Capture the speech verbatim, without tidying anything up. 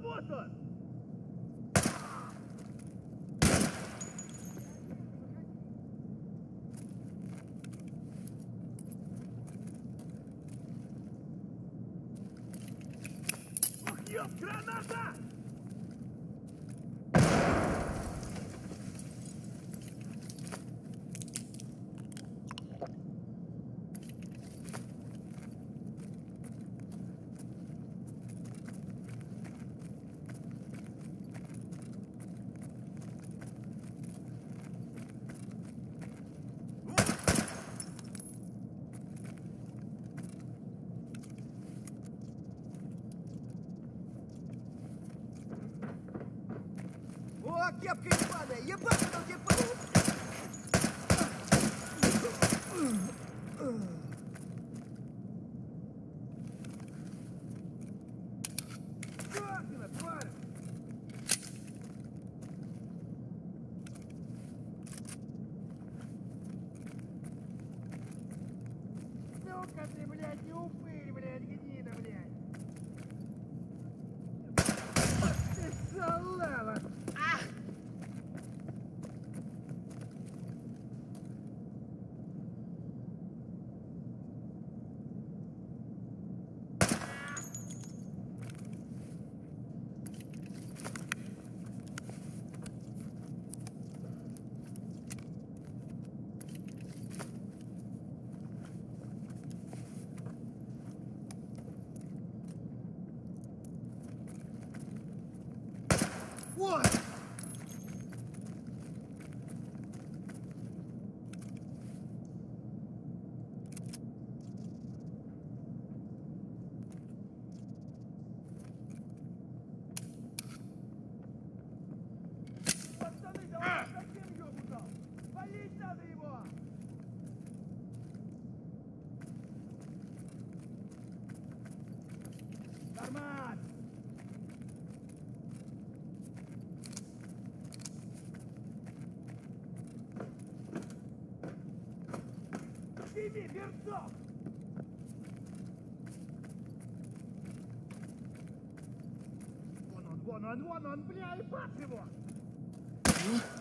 вот он! Ух, ёп, граната! О, кепка ебаная! Ебать, он ебаный! Чёртина, тварь! Сука ты, блядь, не упырь, блядь, гнида, блядь! Ты шалава! Ах! Вот! Пацаны, давай совсем ёбутал! Валить надо его! Нормально! Сними, берцов! Вон он, вон он, вон он, бля, и бац его!